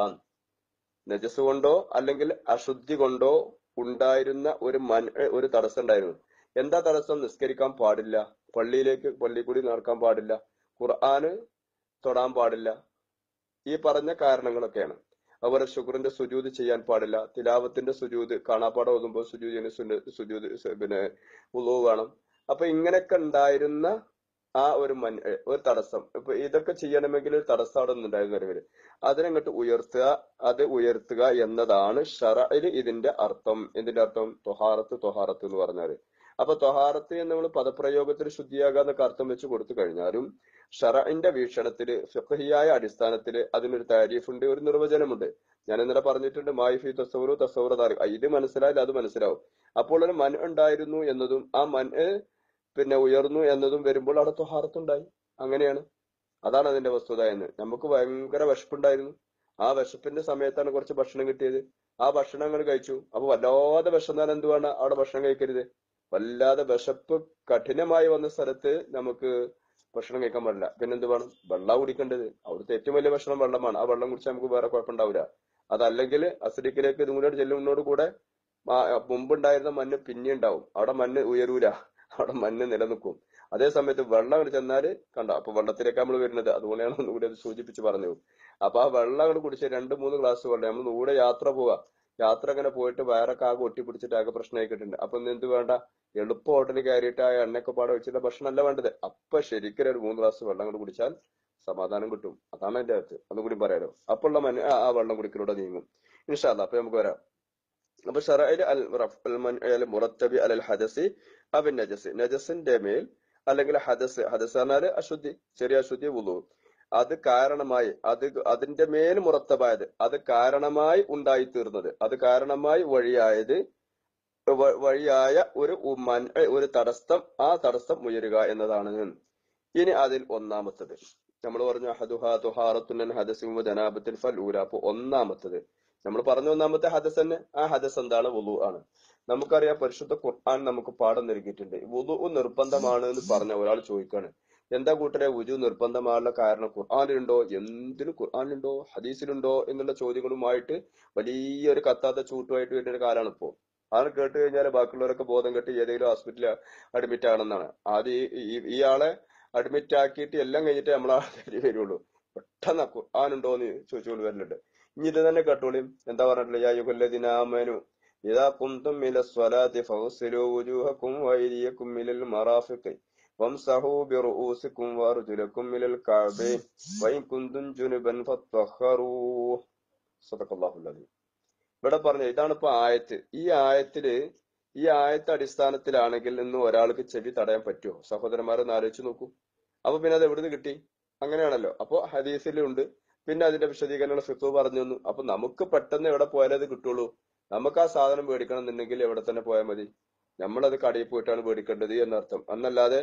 നജസ് കൊണ്ടോ അല്ലെങ്കിൽ അശുദ്ധി കൊണ്ടോ ഉണ്ടായിരുന്ന ഒരു ഒരു തടസ്സം ഉണ്ടായിരുന്നു. എന്താ തടസ്സം? നിസ്കരിക്കാൻ പാടില്ല, പള്ളി കൂടി നടക്കാൻ പാടില്ല, ഖുർആന് തൊടാൻ പാടില്ല, ഈ പറഞ്ഞ കാരണങ്ങളൊക്കെയാണ്. അതുപോലെ ശുക്രിന്റെ സുജൂദ് ചെയ്യാൻ പാടില്ല, തിലാവത്തിന്റെ സുജൂദ് കാണാപ്പാടം ഓതുമ്പോൾ സുജൂദ് പിന്നെ വുളൂ വേണം. അപ്പൊ ഇങ്ങനെയൊക്കെ ഉണ്ടായിരുന്ന ആ ഒരു തടസ്സം, ഇപ്പൊ ഇതൊക്കെ ചെയ്യണമെങ്കിൽ ഒരു തടസ്സം അവിടെ നിന്നുണ്ടായിരുന്നവര് അതിനങ്ങോട്ട് ഉയർത്തുക എന്നതാണ് ശറഇൽ ഇതിന്റെ അർത്ഥം. എന്തിന്റെ അർത്ഥം? തൊഹാറത്ത് എന്ന് പറഞ്ഞാല്. അപ്പൊ തൊഹാറത്ത് എന്ന് നമ്മൾ പദപ്രയോഗത്തിൽ ശുദ്ധിയാകാന്നൊക്കെ അർത്ഥം വെച്ച് കൊടുത്തു കഴിഞ്ഞാലും ഷറഇന്റെ വീക്ഷണത്തില് ഫിഖ്ഹിയായ അടിസ്ഥാനത്തില് അതിനൊരു താരീഫുണ്ട്, ഒരു നിർവചനമുണ്ട്. ഞാൻ ഇന്നലെ പറഞ്ഞിട്ടുണ്ട്, മായിഫി തസൗറ താരിഖ്. ഇത് മനസ്സിലായാലും അത് മനസ്സിലാവും. അപ്പോൾ ഒരു മൻ ഉണ്ടായിരുന്നു എന്നതും ആ മൻ പിന്നെ ഉയർന്നു എന്നതും വരുമ്പോൾ അവിടെ തൊഹാറത്തുണ്ടായി. അങ്ങനെയാണ്. അതാണ് അതിന്റെ വസ്തുത. എന്ന് നമുക്ക് ഭയങ്കര വിശപ്പുണ്ടായിരുന്നു. ആ വിശപ്പിന്റെ സമയത്താണ് കുറച്ച് ഭക്ഷണം കിട്ടിയത്. ആ ഭക്ഷണങ്ങൾ കഴിച്ചു. അപ്പൊ വല്ലാതെ വിശന്നാൽ എന്ത് വേണം? അവിടെ ഭക്ഷണം കഴിക്കരുത്. വല്ലാതെ വിശപ്പ് കഠിനമായി വന്ന സ്ഥലത്ത് നമുക്ക് ഭക്ഷണം കഴിക്കാൻ പാടില്ല. പിന്നെന്ത് വേണം? വെള്ളം കുടിക്കേണ്ടത്. അവിടുത്തെ ഏറ്റവും വലിയ ഭക്ഷണം വെള്ളമാണ്. ആ വെള്ളം കുടിച്ചാൽ നമുക്ക് വേറെ കുഴപ്പമുണ്ടാവില്ല. അതല്ലെങ്കിൽ അസിഡിക്കിലേക്ക് ഇതും കൂടെ ചെല്ലുന്നതോട് കൂടെ മുമ്പുണ്ടായിരുന്ന മണ്ണ് പിന്നെ ഉണ്ടാവും. അവിടെ മണ്ണ് ഉയരൂല, അവിടെ മണ്ണ് നിലനിൽക്കും. അതേ സമയത്ത് വെള്ളം അങ്ങോട്ട് ചെന്നാല് കണ്ട, അപ്പൊ വെള്ളത്തിലേക്ക് നമ്മൾ വരുന്നത്. അതുകൊണ്ടാണ് ഒന്നുകൂടി അത് സൂചിപ്പിച്ച് പറഞ്ഞത്. അപ്പൊ ആ വെള്ളം അങ്ങോട്ട് കുടിച്ച് 2-3 ഗ്ലാസ് വെള്ളം, നമ്മൾ കൂടെ യാത്ര പോവാ, യാത്ര അങ്ങനെ പോയിട്ട് വയറൊക്കെ ആകെ ഒട്ടിപ്പിടിച്ചിട്ട് ആകെ പ്രശ്നമായിക്കിട്ടുണ്ട്. അപ്പൊ എന്ത് വേണ്ട? എളുപ്പം ഹോട്ടലിൽ കയറിയിട്ട് ആ എണ്ണയൊക്കെ പാടെ വെച്ചിട്ടുള്ള ഭക്ഷണമല്ല വേണ്ടത്. അപ്പൊ ശരിക്കും ഒരു 3 ഗ്ലാസ് വെള്ളം അങ്ങോട്ട് കുടിച്ചാൽ സമാധാനം കിട്ടും. അതാണ് അതിന്റെ അകത്ത്. അതുകൂടി പറയാലോ. അപ്പോഴുള്ള ആ വെള്ളം കുടിക്കലൂടെ നീങ്ങും ഇൻഷാ അല്ലാഹ്. അപ്പൊ നമുക്ക് വരാം. അപ്പൊ ഷറഇൽ അൽ മുറത്തബി അലൽ ഹദസി അവൻ നജസ്, നജസിന്റെ മേൽ അല്ലെങ്കിൽ ഹദസ് പറഞ്ഞാല് അശുദ്ധി, ചെറിയ അശുദ്ധി, വുളു, അത് കാരണമായി, അതിന്റെ മേൽ മുറത്തബായത്, അത് കാരണമായി ഉണ്ടായി തീർന്നത്, അത് കാരണമായി വഴിയായ ഒരു തടസ്സം, ആ തടസ്സം ഉയരുക എന്നതാണ്. ഇനി അതിൽ ഒന്നാമത്തത് നമ്മൾ പറഞ്ഞു അഹദുഹാ തുഹാറത്തുൻ ഹദസിൻ വജനാബത്തിൻ ഫൽഊല. അപ്പൊ ഒന്നാമത്തത് നമ്മൾ പറഞ്ഞു, ഒന്നാമത്തെ ഹദസ് തന്നെ. ആ ഹദസ് എന്താണ്? വുളു ആണ്. നമുക്കറിയാം, പരിശുദ്ധ ഖുർആൻ നമുക്ക് പാഠം നൽകിയിട്ടുണ്ട്. വുളു നിർബന്ധമാണ് എന്ന് പറഞ്ഞ ഒരാൾ ചോദിക്കാണ്, എന്താ കൂട്ടരെ വുജു നിർബന്ധമായുള്ള കാരണം ഖുർആനിലുണ്ടോ? എന്തിനും ഖുർആനിലുണ്ടോ, ഹദീസിലുണ്ടോ എന്നുള്ള ചോദ്യങ്ങളുമായിട്ട് വലിയൊരു കത്താത്ത ചൂട്ടുമായിട്ട് വരുന്ന ഒരു കാലമാണ് ഇപ്പോ. അത് കേട്ട് കഴിഞ്ഞാൽ ബാക്കിയുള്ളവരൊക്കെ ബോധം കെട്ട് ഏതെങ്കിലും ഹോസ്പിറ്റലിൽ അഡ്മിറ്റ് ആണെന്നാണ്. ആദ്യം ഇയാളെ അഡ്മിറ്റ് ആക്കിയിട്ട് എല്ലാം കഴിഞ്ഞിട്ട് നമ്മളാ വരുള്ളൂ. പെട്ടെന്ന് ഖുർആനുണ്ടോന്ന് ചോദിച്ചുകൊണ്ട് വരലുണ്ട്. ഇനി ഇത് തന്നെ കേട്ടോളിയും. എന്താ പറഞ്ഞിട്ടുള്ളത്? യാ അയ്യുഹല്ലദീനാമനു ഇദാ ഖുംതും ഇലസ്സലാത്തി ഫഗ്സിലൂ വുജൂഹക്കും വഅയ്ദിയക്കും ഇലൽ മറാഫിഖി വംസഹൂ ബിറുഊസിക്കും വഅർജുലക്കും ഇലൽ കഅബൈൻ വഇൻ കുന്തും ജുനുബൻ ഫത്തഹറൂ. സദഖല്ലാഹുൽ അലീം. ഇവിടെ പറഞ്ഞ ഇതാണ് ഇപ്പൊ ആയത്ത്. ഈ ആയത്ത് അടിസ്ഥാനത്തിലാണെങ്കിൽ ഇന്ന് ഒരാൾക്ക് ചെവി തടയാൻ പറ്റുമോ? സഹോദരന്മാരൊന്ന് ആലോചിച്ച് നോക്കൂ. അപ്പൊ പിന്നെ അത് എവിടുന്ന് കിട്ടി? അങ്ങനെയാണല്ലോ. അപ്പൊ ഹദീസിലുണ്ട്, പിന്നെ അതിന്റെ വിശദീകരണങ്ങൾ ഫിഖ് പറഞ്ഞു തന്നു. അപ്പൊ നമുക്ക് പെട്ടെന്ന് എവിടെ പോയാലേ അത് കിട്ടുള്ളൂ? നമുക്ക് ആ സാധനം മേടിക്കണം എന്നുണ്ടെങ്കിൽ എവിടെ തന്നെ പോയാൽ മതി. നമ്മളത് കടയിൽ പോയിട്ടാണ് മേടിക്കേണ്ടത് എന്നർത്ഥം. എന്നല്ലാതെ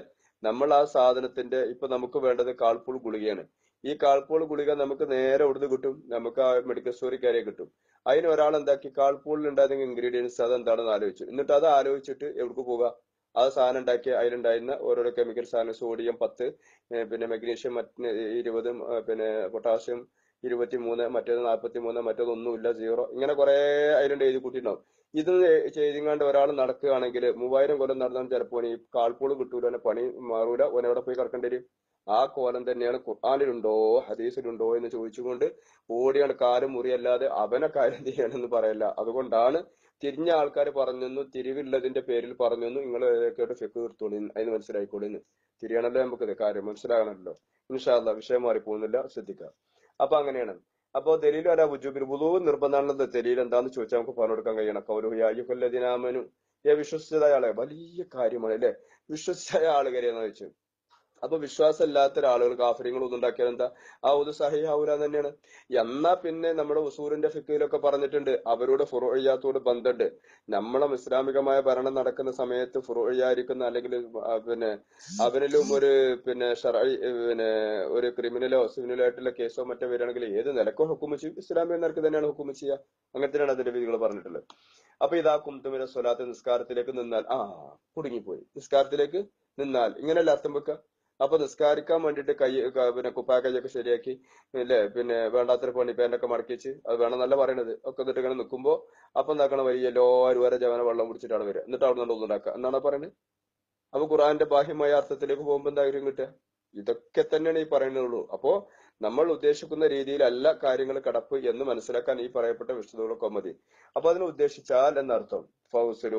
നമ്മൾ ആ സാധനത്തിന്റെ ഇപ്പൊ നമുക്ക് വേണ്ടത് കാൾപ്പൂൾ ഗുളികയാണ്. ഈ കാൾപ്പൂൾ ഗുളിക നമുക്ക് നേരെ ഉടുത്ത് കിട്ടും, നമുക്ക് ആ മെഡിക്കൽ സ്റ്റോറിൽ കയറിയ കിട്ടും. അതിന് ഒരാൾ എന്താക്കി കാൾപ്പൂളിൽ ഉണ്ടായിരുന്ന ഇൻഗ്രീഡിയൻസ് അതെന്താണെന്ന് ആലോചിച്ചു. എന്നിട്ട് അത് ആലോചിച്ചിട്ട് എവിടേക്ക് പോവുക, ആ സാധനം ഉണ്ടാക്കി അതിലുണ്ടായിരുന്ന ഓരോരോ കെമിക്കൽ സാധനം സോഡിയം 10, പിന്നെ മെഗ്നീഷ്യം 20, പിന്നെ പൊട്ടാസ്യം 23, മറ്റേത് 43, മറ്റേതൊന്നുമില്ല 0, ഇങ്ങനെ കുറെ അതിലുണ്ട് എഴുതി കൂട്ടിയിട്ടുണ്ടാവും. ഇത് ചെയ്തിങ്ങാണ്ട് ഒരാൾ നടക്കുകയാണെങ്കിൽ 3000 കൊല്ലം നടന്നാൽ ചിലപ്പോൾ ഈ കാൾപ്പൂള് കിട്ടൂല, പണി മാറൂല, ഓനെവിടെ പോയി കിടക്കേണ്ടി വരും. ആ കോലം തന്നെയാണ് ഖുർആനിലുണ്ടോ ഹദീസിലുണ്ടോ എന്ന് ചോദിച്ചുകൊണ്ട് ഓടിയാണ് കാലും മുറിയല്ലാതെ അവനെ കാര്യം ചെയ്യാനെന്ന് പറയല്ല. അതുകൊണ്ടാണ് തിരിഞ്ഞ ആൾക്കാർ പറഞ്ഞു, തിരിവില്ലതിന്റെ പേരിൽ പറഞ്ഞു, നിങ്ങൾ ഏതൊക്കെയോട്ട് ഫിഖ് തീർത്തോളി, അതിന് മനസ്സിലായിക്കോളിന്ന്. തിരിയണല്ലോ നമുക്കത് കാര്യം മനസ്സിലാകണമല്ലോ. ഇൻഷാ അല്ലാഹ് വിഷയം മാറി പോകുന്നില്ല, ശ്രദ്ധിക്കാം. അപ്പൊ അങ്ങനെയാണ്. അപ്പൊ ദലീൽ അല വുജൂബിൽ വുളൂ നിർബന്ധമാണെന്നത് ദലീൽ എന്താന്ന് ചോദിച്ചാൽ നമുക്ക് പറഞ്ഞു കൊടുക്കാൻ കഴിയണം. കൗലുഹു യാ അയ്യുഹല്ലദീനാമനു, വിശ്വസിച്ചതായ ആളെ, വലിയ കാര്യമാണ് അല്ലെ, വിശ്വസിച്ചായ ആളുകരെയെന്ന് വെച്ചു. അപ്പൊ വിശ്വാസം ഇല്ലാത്ത ആളുകൾ കാഫര്യങ്ങൾ ഒന്നും ഉണ്ടാക്കിയാൽ എന്താ, ആ ഒരു സഹിഹാവൂല തന്നെയാണ്. എന്നാ പിന്നെ നമ്മുടെ ഉസൂറിന്റെ ഫിഖിലൊക്കെ പറഞ്ഞിട്ടുണ്ട് അവരോട് ഫുറുഇയ്യാത്തോട് ബന്ധമുണ്ട്. നമ്മളെ ഇസ്ലാമികമായ ഭരണം നടക്കുന്ന സമയത്ത് ഫുറുഇയ്യായിരിക്കുന്ന അല്ലെങ്കിൽ പിന്നെ അവരിലും ഒരു പിന്നെ പിന്നെ ഒരു ക്രിമിനലോ സിവിലോ ആയിട്ടുള്ള കേസോ മറ്റോ വരികയാണെങ്കിൽ ഏത് നിലക്കോ ഹുക്കുമ ചെയ്യും, ഇസ്ലാമിക നിലക്ക് തന്നെയാണ് ഹുക്കുമ ചെയ്യുക. അങ്ങനത്തെയാണ് അതിന്റെ വിധികൾ പറഞ്ഞിട്ടുള്ളത്. അപ്പൊ ഇതാ കുംതുമിന സ്വലാത്ത്, നിസ്കാരത്തിലേക്ക് നിന്നാൽ, കുടുങ്ങിപ്പോയി, നിസ്കാരത്തിലേക്ക് നിന്നാൽ ഇങ്ങനെയല്ല അർത്ഥം വെക്കുക. അപ്പൊ നിസ്കാരിക്കാൻ വേണ്ടിട്ട് പിന്നെ കുപ്പായ കൈയൊക്കെ ശരിയാക്കി ഇല്ലേ, പിന്നെ വേണ്ടാത്തൊരു പണി പേനൊക്കെ മടക്കി വെച്ച്, അത് വേണം നല്ല പറയണത് ഒക്കെ, എന്നിട്ട് ഇങ്ങനെ നിൽക്കുമ്പോ അപ്പൊ എന്താക്കണം, വലിയ എല്ലാവരും വരെ ജവന വെള്ളം കുടിച്ചിട്ടാണ് വരിക, എന്നിട്ട് അവിടെ നിന്ന് ഒന്നുണ്ടാക്കുക എന്നാണ് പറയുന്നത്. അപ്പൊ ഖുർആന്റെ ബാഹ്യമായ അർത്ഥത്തിലേക്ക് പോകുമ്പോ എന്തായാലും കിട്ടുക. ഇതൊക്കെ തന്നെയാണ് ഈ പറയുന്നുള്ളൂ. അപ്പോ നമ്മൾ ഉദ്ദേശിക്കുന്ന രീതിയിലല്ല കാര്യങ്ങൾ കടപ്പ് എന്ന് മനസ്സിലാക്കാൻ ഈ പറയപ്പെട്ട വിശദങ്ങളൊക്കെ മതി. അപ്പൊ അതിനെ ഉദ്ദേശിച്ചാൽ എന്നർത്ഥം ഫൗസുലു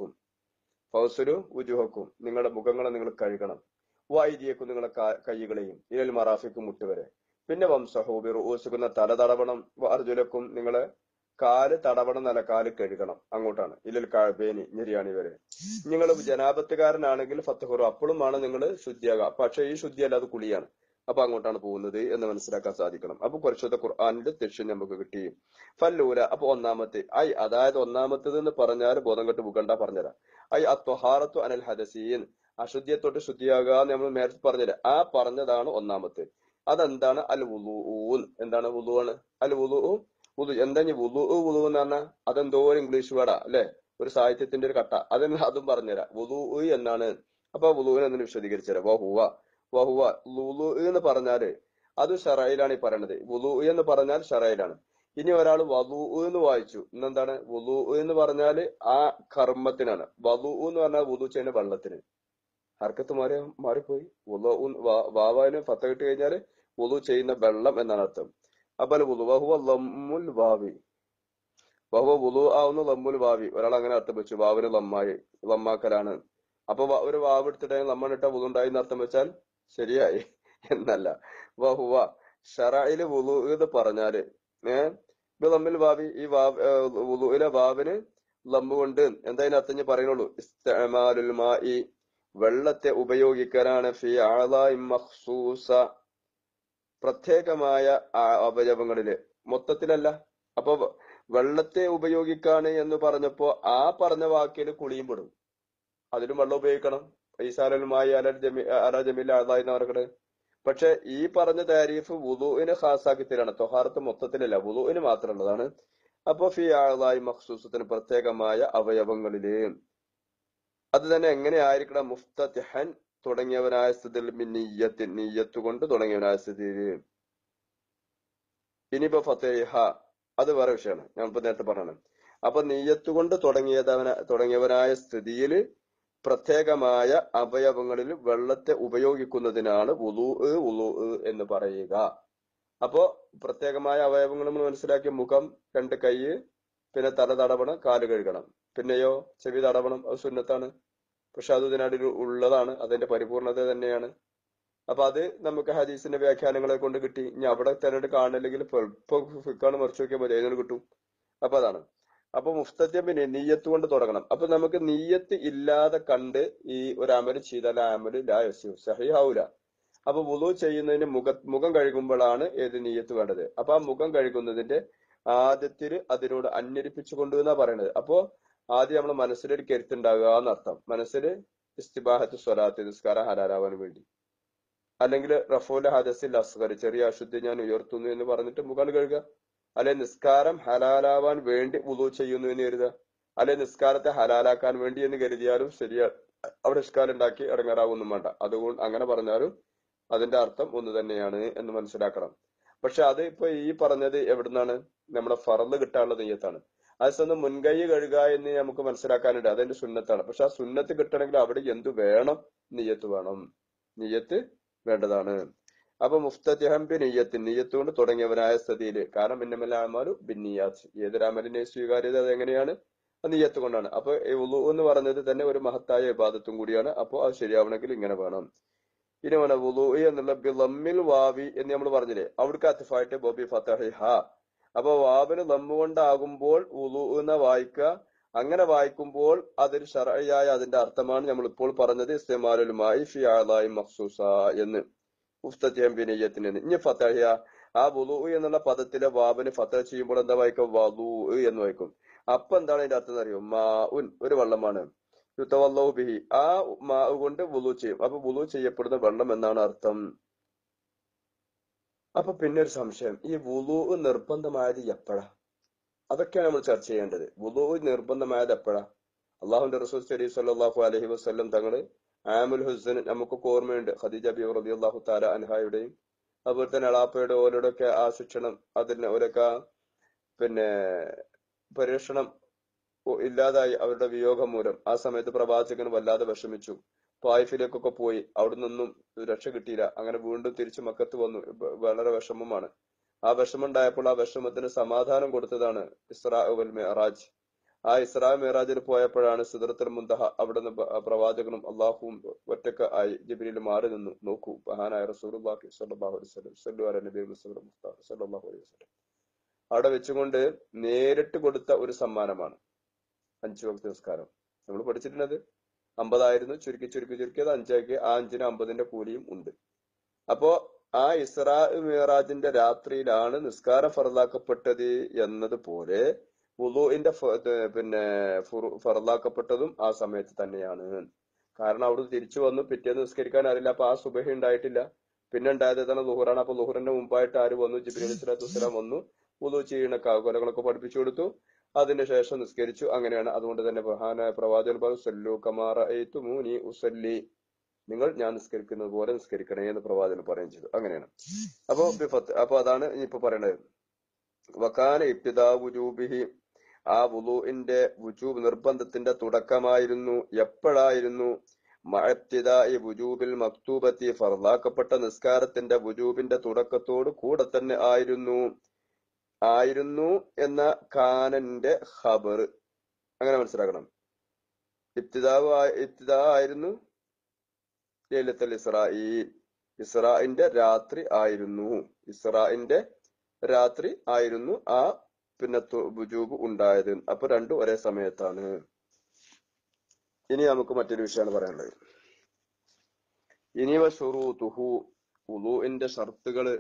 ഉജുഹക്കും, നിങ്ങളുടെ മുഖങ്ങളെ നിങ്ങൾ കഴുകണം, വൈദിയക്കും, നിങ്ങളെ കൈകളെയും, ഇരൽ മറാഫിക്കും മുട്ടുവരെ, പിന്നെ വംസഹൂബി റൂസുക്കുന്ന തല തടവണം, അർജുലക്കും നിങ്ങളെ കാല് തടവണം, നല്ല കാല് കഴുകണം, അങ്ങോട്ടാണ്, ഇല്ലൽ കാഴ്ബേനി ഞെരിയാണി വരെ. നിങ്ങൾ ജനാപത്തുകാരനാണെങ്കിൽ ഫത്തഹുറു, അപ്പോഴുമാണ് നിങ്ങൾ ശുദ്ധിയാകുക. പക്ഷെ ഈ ശുദ്ധിയല്ല, അത് കുളിയാണ്. അപ്പൊ അങ്ങോട്ടാണ് പോകുന്നത് എന്ന് മനസ്സിലാക്കാൻ സാധിക്കണം. അപ്പൊ പരിശുദ്ധ ഖുർആനിന്റെ തെളിവ് നമുക്ക് കിട്ടി. ഫല്ലൂല, അപ്പൊ ഒന്നാമത്തെ അതായത് ഒന്നാമത്തേത് എന്ന് പറഞ്ഞാൽ ബോധം കെട്ട് ബുക്കണ്ട പറഞ്ഞുതരാം. അത്വഹാറത്തു അനൽ ഹദസീൻ, അശുദ്ധിയെ തൊട്ട് ശുദ്ധിയാകുക നമ്മൾ നേരത്തെ പറഞ്ഞത്, ആ പറഞ്ഞതാണ് ഒന്നാമത്തെ. അതെന്താണ്? അൽ വുളൂൻ. എന്താണ് വുളൂണ്? അൽ വുളൂ എന്താ വുളൂ എന്ന് പറഞ്ഞാൽ അതെന്തോ ഒരു ഇംഗ്ലീഷ് വേർഡാ അല്ലെ, ഒരു സാഹിത്യത്തിന്റെ ഒരു കട്ട. അതും പറഞ്ഞുതരാം. വുളൂ എന്നാണ്. അപ്പൊ വുളൂവിനെ എന്ന് വിശദീകരിച്ചുതരാം. വഹുവ വുളൂ എന്ന് പറഞ്ഞാല് അത് ഷറയിലാണ് ഈ പറയണത്. വുളൂ എന്ന് പറഞ്ഞാൽ ഷറയിലാണ്. ഇനി ഒരാൾ വധു എന്ന് വായിച്ചു, ഇന്നെന്താണ് വുളൂ എന്ന് പറഞ്ഞാല് ആ കർമ്മത്തിനാണ്. വധു എന്ന് പറഞ്ഞാൽ വുളൂ ചെയ്യുന്ന വെള്ളത്തിന്. ഹർക്കത്ത് മാറിപ്പോയി. വാവാന് ഫത്ത കിട്ടി കഴിഞ്ഞാല് വുളു ചെയ്യുന്ന വെള്ളം എന്നാണ് അർത്ഥം. അപ്പോൾ വഹുവ ലമ്മുൽ വാവി, വഹുവ വുളു ആവുന്ന ലമ്മുൽ വാവി. ഒരാൾ അങ്ങനെ അർത്ഥം വെച്ചു, വാവിന് ലമ്മാക്കലാണ്. അപ്പൊ ഒരു വാവ് എടുത്തിട്ട് ലമ്മണിട്ട വുളു ഉണ്ടായി അർത്ഥം വെച്ചാൽ ശരിയായി എന്നല്ല. വഹുവ ഷറയില് വുളു എന്ന് പറഞ്ഞാല് ലമ്മുൽ വാവി, ഈ വുളുവിലെ വാവിന് ലമ്മ് കൊണ്ട് എന്താ അർത്ഥം പറയുന്നുള്ളൂ. ഇസ്തിഅമാലുൽ മാഇ, വെള്ളത്തെ ഉപയോഗിക്കാനാണ്, ഫി അഅളാഇ മഖ്സൂസ, പ്രത്യേകമായ അവയവങ്ങളില്, മൊത്തത്തിലല്ല. അപ്പൊ വെള്ളത്തെ ഉപയോഗിക്കാണ് എന്ന് പറഞ്ഞപ്പോ ആ പറഞ്ഞ വാക്കിൽ കുളിയും പെടും, അതിലും വെള്ളം ഉപയോഗിക്കണം. ഈസാലുമായി അല ജമീൽ അഅളാഇ എന്ന് പറയുന്നത്. പക്ഷെ ഈ പറഞ്ഞ താരീഫ് വുളുവിന് ഖാസാക്കി തരാണ്, തൊഹാറത്ത് മൊത്തത്തിലല്ല, വുളുവിന് മാത്രമുള്ളതാണ്. അപ്പൊ ഫി അഅളാഇ മഖ്സൂസത്തിന്, പ്രത്യേകമായ അവയവങ്ങളില്. അത് തന്നെ എങ്ങനെ ആയിരിക്കണം? മുഫ്തതിഹൻ, തുടങ്ങിയവനായ സ്ഥിതിയിൽ, നീയത്ത് കൊണ്ട് തുടങ്ങിയവനായ സ്ഥിതിയിൽ. ഇനിയിപ്പോ ഫതേഹ, അത് വേറെ വിഷയമാണ്, ഞാനിപ്പോ നേരത്തെ പറഞ്ഞത്. അപ്പൊ നീയത്ത് കൊണ്ട് തുടങ്ങിയവനായ സ്ഥിതിയിൽ പ്രത്യേകമായ അവയവങ്ങളിൽ വെള്ളത്തെ ഉപയോഗിക്കുന്നതിനാണ് വുളൂ എന്ന് പറയുക. അപ്പോ പ്രത്യേകമായ അവയവങ്ങൾ നമ്മൾ മനസ്സിലാക്കിയ മുഖം, 2 കൈ, പിന്നെ തല തടവണം, കാല് കഴുകണം, പിന്നെയോ ചെവി തടവണം, അത് സുന്നത്താണ്. പക്ഷെ അത് ഇതിനടിയിൽ ഉള്ളതാണ്, അതിന്റെ പരിപൂർണത തന്നെയാണ്. അപ്പൊ അത് നമുക്ക് ഹദീസിന്റെ വ്യാഖ്യാനങ്ങളെ കൊണ്ട് കിട്ടി. ഇനി അവിടെ തന്നെ കാണില്ലെങ്കിൽ ഫിക്കാണ് മറിച്ച് നോക്കിയാൽ മതി, അതിനോട് കിട്ടും. അപ്പൊ അതാണ്. അപ്പൊ മുഫ്തത്യം പിന്നെ നീയത്ത് കൊണ്ട് തുടങ്ങണം. അപ്പൊ നമുക്ക് നീയത്ത് ഇല്ലാതെ കണ്ട് ഈ ഒരു അമല് ചെയ്താൽ ആ അമല് ലാ യസിഹു, സഹിഹാവൂല. അപ്പൊ വുളു ചെയ്യുന്നതിന് മുഖം കഴുകുമ്പോഴാണ് ഏത് നീയത്ത് വേണ്ടത്. അപ്പൊ ആ മുഖം കഴുകുന്നതിന്റെ ആദ്യത്തിൽ അതിനോട് അന്വരിപ്പിച്ചു കൊണ്ടുവന്നാ പറയണത്. അപ്പോ ആദ്യം നമ്മുടെ മനസ്സിലൊരു കരുത്തുണ്ടാകുക എന്നർത്ഥം. മനസ്സിൽ ഇസ്തിബാഹത്ത് സ്വലാത്ത് നിസ്കാരം ഹലാലാവാൻ വേണ്ടി, അല്ലെങ്കിൽ റഫൂൽ ഹദസിൽ അസ്ഗർ ചെറിയ അശുദ്ധി ഞാൻ ഉയർത്തുന്നു എന്ന് പറഞ്ഞിട്ട് മുഖം കഴുകുക, അല്ലെ നിസ്കാരം ഹലാലാവാൻ വേണ്ടി വുളു ചെയ്യുന്നു എന്ന് കരുതുക, അല്ലെ നിസ്കാരത്തെ ഹലാലാക്കാൻ വേണ്ടി എന്ന് കരുതിയാലും ശരിയാ, അവിടെ ഇഷ്കാരം ഉണ്ടാക്കി ഇറങ്ങാറാവൊന്നും വേണ്ട. അതുകൊണ്ട് അങ്ങനെ പറഞ്ഞാലും അതിന്റെ അർത്ഥം ഒന്ന് തന്നെയാണ് എന്ന് മനസ്സിലാക്കണം. പക്ഷെ അത് ഇപ്പൊ ഈ പറഞ്ഞത് എവിടുന്നാണ്? നമ്മുടെ ഫറള് കിട്ടാനുള്ള നെയ്യത്താണ്. അതേസമയം മുൻകൈ കഴുകുക എന്ന് നമുക്ക് മനസ്സിലാക്കാനുണ്ട്, അതെന്റെ സുന്നത്താണ്. പക്ഷെ ആ സുന്നത്ത് കിട്ടണമെങ്കിൽ അവിടെ എന്തു വേണം? നെയ്യത്ത് വേണം, നെയ്യത്ത് വേണ്ടതാണ്. അപ്പൊ മുഫ്തതിഹം ബി നിയ്യത്തിൻ, നിയ്യത്ത് കൊണ്ട് തുടങ്ങിയവനായ സ്ഥിതിയില്, കാരണം ഇന്നമൽ അഅ്മാലു ബിന്നിയാത്ത്, ഏതൊരു അമലിന്റെ സ്വീകാര്യത അതെങ്ങനെയാണ്? നിയ്യത്ത് കൊണ്ടാണ്. അപ്പൊ വുളു എന്ന് പറഞ്ഞത് തന്നെ ഒരു മഹത്തായ ഇബാദത്തും കൂടിയാണ്. അപ്പൊ അത് ശരിയാവണമെങ്കിൽ ഇങ്ങനെ വേണം. ഇനി വേണം വുളു എന്നുള്ള ബിളമ്മിൽ വാവി എന്ന് നമ്മൾ പറഞ്ഞില്ലേ, അവിടേക്ക് അത്തിഫായിട്ട് ബോബി ഫതഹി ഹ. അപ്പൊ വാവിന് ലമ്മ് കൊണ്ടാകുമ്പോൾ വുളു എന്ന വായിക്കുക. അങ്ങനെ വായിക്കുമ്പോൾ അതൊരു ശർഈയായ അതിന്റെ അർത്ഥമാണ് നമ്മൾ ഇപ്പോൾ പറഞ്ഞത്, ഇസ്തിമാലുൽ മായി ഫി അഅ്ളാഇ മഖ്സൂസ എന്ന്, മുഫ്തതിഹം ബി നിയ്യത്തിൻ എന്ന്. ഇനി ഫതഹിയ, ആ വുളു എന്നുള്ള പദത്തിലെ വാവിന് ഫതഹ് ചെയ്യുമ്പോൾ എന്താ വായിക്കും? വദു എന്ന് വായിക്കും. അപ്പൊ എന്താണ് അതിന്റെ അർത്ഥം അറിയോ? മാ ഉൻ, ഒരു വെള്ളമാണ്, യുതവല്ലഹു ബിഹി, ആ മാ കൊണ്ട് വുളു ചെയ്യും. അപ്പൊ വുളു ചെയ്യപ്പെടുന്ന വെള്ളം എന്നാണ് അർത്ഥം. അപ്പൊ പിന്നെ ഒരു സംശയം, ഈ വുളു നിർബന്ധമായത് എപ്പോഴാ? അതൊക്കെയാണ് നമ്മൾ ചർച്ച ചെയ്യേണ്ടത്. വുളു നിർബന്ധമായത് എപ്പോഴാ? അള്ളാഹുന്റെ റസൂൽ സല്ലല്ലാഹു അലൈഹി വസല്ലം തങ്ങള് ആമുൽ ഹുസ്ൻ, നമുക്കൊക്കെ ഓർമ്മയുണ്ട്, ഖദീജ ബിബി റളിയല്ലാഹു തആല അൻഹായുടെയും അതുപോലെ തന്നെ അളാപ്പയുടെ ഓരോടൊക്കെ ആ ശിക്ഷണം, അതിന് അവരൊക്കെ പിന്നെ പരീക്ഷണം ഇല്ലാതായി അവരുടെ വിയോഗം മൂലം. ആ സമയത്ത് പ്രവാചകൻ വല്ലാതെ വിഷമിച്ചു. ത്വായിഫിലേക്കൊക്കെ പോയി, അവിടെ നിന്നും രക്ഷ കിട്ടിയില്ല. അങ്ങനെ വീണ്ടും തിരിച്ചു മക്കത്ത് വന്നു. വളരെ വിഷമമാണ്. ആ വിഷമം ഉണ്ടായപ്പോൾ ആ വിഷമത്തിന് സമാധാനം കൊടുത്തതാണ് ഇസ്രാ വൽ മിഅ്റാജ്. ആ ഇസ്രാ മിഅ്റാജിൽ പോയപ്പോഴാണ് സിദ്റത്തുൽ മുൻതഹ, അവിടുന്ന് പ്രവാചകനും അള്ളാഹുവും ഒറ്റക്ക് ആയി. ജിബ്രീൽ മാറി നിന്നു. നോക്കൂ, മഹാനായ റസൂലുള്ളാഹി സ്വല്ലല്ലാഹു അലൈഹി വസല്ലം, സല്ലു അലാ നബിയിൽ മുസ്തഫ മുഖ്താർ സല്ലല്ലാഹു അലൈഹി വസല്ലം അവിടെ വെച്ചുകൊണ്ട് നേരിട്ട് കൊടുത്ത ഒരു സമ്മാനമാണ് 5 വക്ത് നിസ്കാരം. നമ്മൾ പഠിച്ചിട്ടുള്ളത് 50 ചുരുക്കിയത് 5 ആ 5-ന് 50-ന്റെ കൂലിയും ഉണ്ട്. അപ്പോ ആ ഇസ്രാ മിഅ്റാജിന്റെ രാത്രിയിലാണ് നിസ്കാരം ഫർളാക്കപ്പെട്ടത് എന്നതുപോലെ വുളുഇന്റെ പിന്നെ ഫർളാക്കപ്പെട്ടതും ആ സമയത്ത് തന്നെയാണ്. കാരണം അവിടുന്ന് തിരിച്ചു വന്നു, പിറ്റേന്ന് നിസ്കരിക്കാൻ അറിയില്ല. അപ്പൊ ആ സുബഹി ഉണ്ടായിട്ടില്ല. പിന്നെ ഉണ്ടായത് തന്നെ ളുഹുറാണ്. അപ്പൊ ളുഹുറിന്റെ മുമ്പായിട്ട് ആര് വന്നു? ജിബ്രീൽ അലൈഹിസ്സലാത്തു വസ്സലാം വന്നു, വുളു ചെയ്യണ കൊലകളൊക്കെ പഠിപ്പിച്ചു കൊടുത്തു. അതിനുശേഷം നിസ്കരിച്ചു. അങ്ങനെയാണ്. അതുകൊണ്ട് തന്നെ മഹാനായ പ്രവാചകൻ പറഞ്ഞു, സല്ലു കമാ റഅയ്തുമൂനി ഉസല്ലി, നിങ്ങൾ ഞാൻ നിസ്കരിക്കുന്നത് പോലെ നിസ്കരിക്കണേ എന്ന് പ്രവാചകൻ പറയുകയും ചെയ്തു. അങ്ങനെയാണ്. അപ്പൊ അതാണ് ഇനിയിപ്പോ പറയണത്. വകാന ഇബ്തിദാ വുജൂബിഹി, ആ വുളുഇന്റെ വുജൂബ് നിർബന്ധത്തിന്റെ തുടക്കമായിരുന്നു. എപ്പോഴായിരുന്നു? മഅബ്തിദാഇ വുജൂബിൽ മക്തൂബത്തി, ഫർളാക്കപ്പെട്ട നിസ്കാരത്തിന്റെ വുജൂബിന്റെ തുടക്കത്തോട് കൂടെ തന്നെ ആയിരുന്നു എന്ന കാനന്റെ ഖബർ അങ്ങനെ മനസ്സിലാക്കണം. ഇബ്തിദാ ആയിരുന്നു ലൈലത്തുൽ ഇസ്രാഈ, ഇസ്രാഇന്റെ രാത്രി ആയിരുന്നു. ഇസ്രാഇന്റെ രാത്രി ആയിരുന്നു ആ പിന്നെ വുജൂബ് ഉണ്ടായത്. അപ്പൊ രണ്ടും ഒരേ സമയത്താണ്. ഇനി നമുക്ക് മറ്റൊരു വിഷയമാണ് പറയാനുള്ളത്. ഇനി വശുറൂതുഹു, വുളുഇന്റെ ഷർത്തുകള്.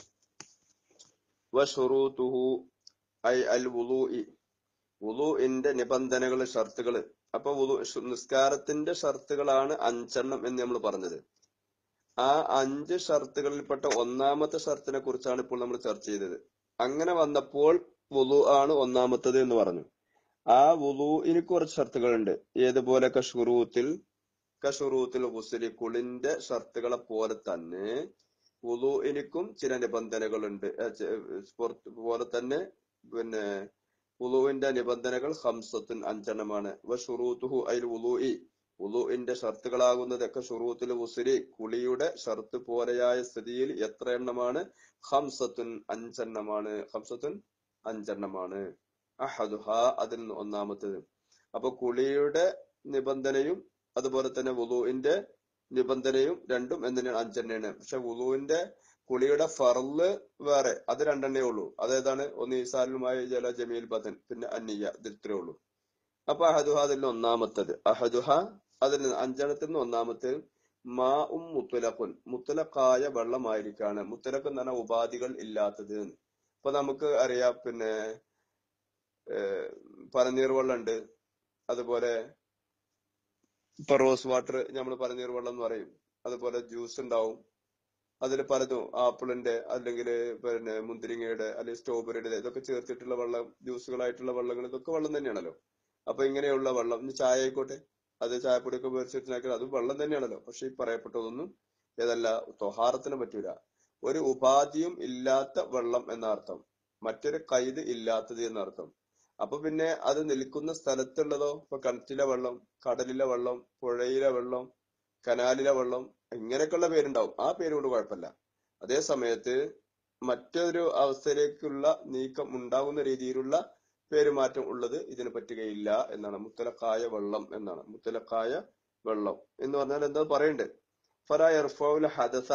വശുറൂതുഹു ഐ അൽ വുളുഇ, വുളുഇന്റെ നിബന്ധനകള്, ഷർത്തുകള്. അപ്പൊ നിസ്കാരത്തിന്റെ ഷർത്തുകളാണ് 5 എന്ന് നമ്മൾ പറഞ്ഞത്. ആ 5 ഷർത്തുകളിൽപ്പെട്ട ഒന്നാമത്തെ ഷർത്തിനെ കുറിച്ചാണ് ഇപ്പോൾ നമ്മൾ ചർച്ച ചെയ്തത്. അങ്ങനെ വന്നപ്പോൾ വുളു ആണ് ഒന്നാമത്തത് എന്ന് പറഞ്ഞു. ആ വുളുഇന് കുറച്ച് ഷർത്തുകളുണ്ട്. ഏതുപോലെ? കശുറൂത്തിൽ ഗുസ്ലി, കുളിന്റെ ഷർത്തുകളെ പോലെ തന്നെ വുളുഇനിക്കും ചില നിബന്ധനകളുണ്ട്. പോലെ തന്നെ പിന്നെ വുളുഇന്റെ നിബന്ധനകൾ 5 5 വശുറൂതുഹു ഐൽ വുളുഇ, വുളുഇന്റെ ഷർത്തുകളാകുന്നതൊക്കെ ഷുറൂത്തുൽ വുസ്ലി, കുളിയുടെ ഷർത്ത് പോലെയായ സ്ഥിതിയിൽ എത്ര എണ്ണമാണ്? 5 5 അഹദുഹ, അതിൽ ഒന്നാമത്തത്. അപ്പൊ കുളിയുടെ നിബന്ധനയും അതുപോലെ തന്നെ വുളുഇന്റെ നിബന്ധനയും രണ്ടും എന്തിനാണ്? 5 പക്ഷെ വുളുഇന്റെ കുളിയുടെ ഫർള് വേറെ, അത് 2 ഉള്ളൂ. അതേതാണ്? ഒന്ന് ഈസാലുമായി ജല ജമീൽ ബദൻ, പിന്നെ അന്നിയ, ഇത്രേ ഉള്ളൂ. അപ്പൊ അഹദുഹ അതിൽ ഒന്നാമത്തത്. അഹദുഹ അതിൽ 5 ഒന്നാമത്തത് മാ മുത്തലഖുൻ, മുത്തലഖായ വെള്ളമായിരിക്കാണ്. മുത്തലഖ് എന്ന് പറഞ്ഞാൽ ഉപാധികൾ ഇല്ലാത്തത്. ഇപ്പൊ നമുക്ക് അറിയാം, പിന്നെ പനനീർ വെള്ളം ഉണ്ട്, അതുപോലെ ഇപ്പൊ റോസ് വാട്ടർ നമ്മൾ പനിനീർ വെള്ളം എന്ന് പറയും. അതുപോലെ ജ്യൂസ് ഉണ്ടാവും. അതിൽ പലതും ആപ്പിളിന്റെ അല്ലെങ്കിൽ പിന്നെ മുന്തിരിങ്ങയുടെ അല്ലെങ്കിൽ സ്ട്രോബെറിയുടെ ഇതൊക്കെ ചേർത്തിട്ടുള്ള വെള്ളം, ജ്യൂസുകളായിട്ടുള്ള വെള്ളങ്ങൾ, ഇതൊക്കെ വെള്ളം തന്നെയാണല്ലോ. അപ്പൊ ഇങ്ങനെയുള്ള വെള്ളം, ഇനി ചായ ആയിക്കോട്ടെ, അത് ചായപ്പൊടിയൊക്കെ മേടിച്ചിട്ടുണ്ടാക്കിയാൽ അതും വെള്ളം തന്നെയാണല്ലോ. പക്ഷെ ഈ പറയപ്പെട്ടതൊന്നും ഏതല്ല, ത്വഹാറത്തിന് പറ്റൂല. ഒരു ഉപാധിയും ഇല്ലാത്ത വെള്ളം എന്ന അർത്ഥം, മറ്റൊരു കൈത് ഇല്ലാത്തത് എന്നർത്ഥം. അപ്പൊ പിന്നെ അത് നിൽക്കുന്ന സ്ഥലത്തുള്ളതോ, ഇപ്പൊ കിണറ്റിലെ വെള്ളം, കടലിലെ വെള്ളം, പുഴയിലെ വെള്ളം, കനാലിലെ വെള്ളം, ഇങ്ങനെയൊക്കെയുള്ള പേരുണ്ടാവും. ആ പേര് കൊണ്ട് കുഴപ്പമില്ല. അതേ സമയത്ത് മറ്റൊരു അവസ്ഥയിലേക്കുള്ള നീക്കം ഉണ്ടാകുന്ന രീതിയിലുള്ള പേരുമാറ്റം ഉള്ളത് ഇതിന് പറ്റുകയില്ല എന്നാണ്. മുത്തലക്കായ വെള്ളം എന്നാണ്. മുത്തലക്കായ വെള്ളം എന്ന് പറഞ്ഞാൽ എന്താ പറയണ്ടേ? ഫലാ യർഫഉൽ ഹദസ,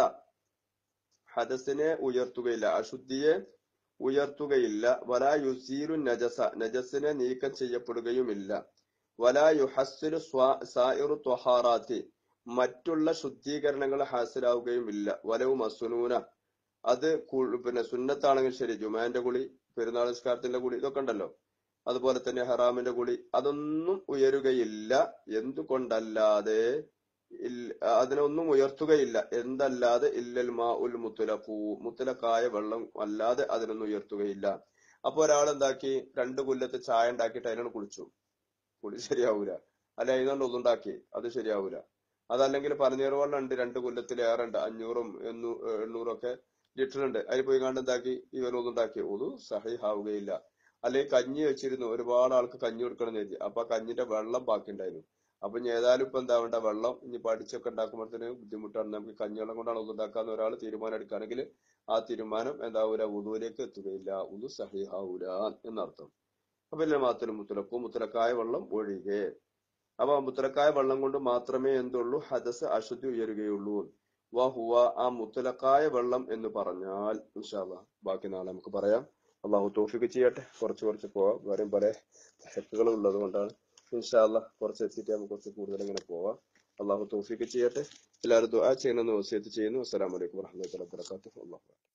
ഹദസിനെ ഉയർത്തുകയില്ല, അശുദ്ധിയെ ഉയർത്തുകയില്ല. വലാ യുസീലു നജസ, നജസിനെ നീക്കം ചെയ്യപ്പെടുകയുമില്ല. വലാ യുഹസ്സിലു സായിറു ത്വഹാറാത്തി, മറ്റുള്ള ശുദ്ധീകരണങ്ങൾ ഹാസിലാവുകയുമില്ല. വലവു മസ്നൂന, അത് പിന്നെ സുന്നത്താണെങ്കിൽ ശരി, ജുമാന്റെ കുളി, പെരുന്നാൾ നിസ്കാരത്തിന്റെ കുളി, ഇതൊക്കെ ഉണ്ടല്ലോ. അതുപോലെ തന്നെ ഹറാമിന്റെ കുളി, അതൊന്നും ഉയരുകയില്ല. എന്തുകൊണ്ടല്ലാതെ, അതിനൊന്നും ഉയർത്തുകയില്ല. എന്തല്ലാതെ, ഇല്ലൽ മാ ഉൽ മുത്തലഖു, മുത്തലക്കായ വെള്ളം അല്ലാതെ അതിനൊന്നും ഉയർത്തുകയില്ല. അപ്പൊ ഒരാൾ എന്താക്കി, 2 കൊല്ലത്ത് ചായ ഉണ്ടാക്കിയിട്ട് അതിനാണ് കുളിച്ചു, കുളി ശരിയാവൂല. അല്ലെ അതിനോണ്ട് ഒന്നുണ്ടാക്കി, അത് ശരിയാവൂല. അതല്ലെങ്കിൽ പനിനീർ വെള്ളം ഉണ്ട് 2 കൊല്ലത്തിലേറെ ഉണ്ട്, 500ഉം 800 ഒക്കെ ലിറ്റർ ഉണ്ട്, അതിൽ പോയി കണ്ട് എന്താക്കി, ഇവനൊന്നുണ്ടാക്കി, ഒതു സഹിഹാവുകയില്ല. അല്ലെങ്കിൽ കഞ്ഞി വെച്ചിരുന്നു, ഒരുപാട് ആൾക്ക് കഞ്ഞി കൊടുക്കണം എന്ന് കരുതി. അപ്പൊ കഞ്ഞിന്റെ വെള്ളം ബാക്കി ഉണ്ടായിരുന്നു. അപ്പൊ ഇനി ഏതായാലും ഇപ്പൊ എന്താവേണ്ട, വെള്ളം ഇനി പഠിച്ചൊക്കെ ഉണ്ടാക്കുമ്പോഴത്തേന് ബുദ്ധിമുട്ടാണ്, നമുക്ക് കഞ്ഞിവെള്ളം കൊണ്ടാണ് ഒന്നുണ്ടാക്കാന്ന് ഒരാൾ തീരുമാനം എടുക്കുകയാണെങ്കിൽ ആ തീരുമാനം എന്താവൂല, ഉദുവിലേക്ക് എത്തുകയില്ല, ഉദു സഹിഹാവൂല എന്നർത്ഥം. അപ്പൊ ഇല്ല മാത്രം മുത്തലക്കും, മുത്തലക്കായ വെള്ളം ഒഴികെ. അപ്പൊ മുത്തലക്കായ വെള്ളം കൊണ്ട് മാത്രമേ എന്തുള്ളൂ, ഹദസ് അശുദ്ധി ഉയരുകയുള്ളൂ. വഹുവ, ആ മുത്തലക്കായ വെള്ളം എന്ന് പറഞ്ഞാൽ, ഇൻഷാ അല്ലാഹ് ബാക്കി നാളെ നമുക്ക് പറയാം. അള്ളാഹു തൗഫീഖ് ചെയ്യട്ടെ. കുറച്ച് പോവാം, വേറെയും പല ഹെക്കുകളും ഉള്ളത് കൊണ്ടാണ്. ഇൻഷാ അല്ലാഹ് കുറച്ച് എത്തിയിട്ട് നമുക്ക് കുറച്ച് കൂടുതൽ ഇങ്ങനെ പോവാം. അള്ളാഹു തൗഫീഖ് ചെയ്യട്ടെ. എല്ലാവരും ദുആ ചെയ്യണമെന്ന് വസിയത്ത് ചെയ്യുന്നു. അസ്സലാമു അലൈക്കും വറഹ്മത്തുള്ളാഹി വബറകാതുഹു.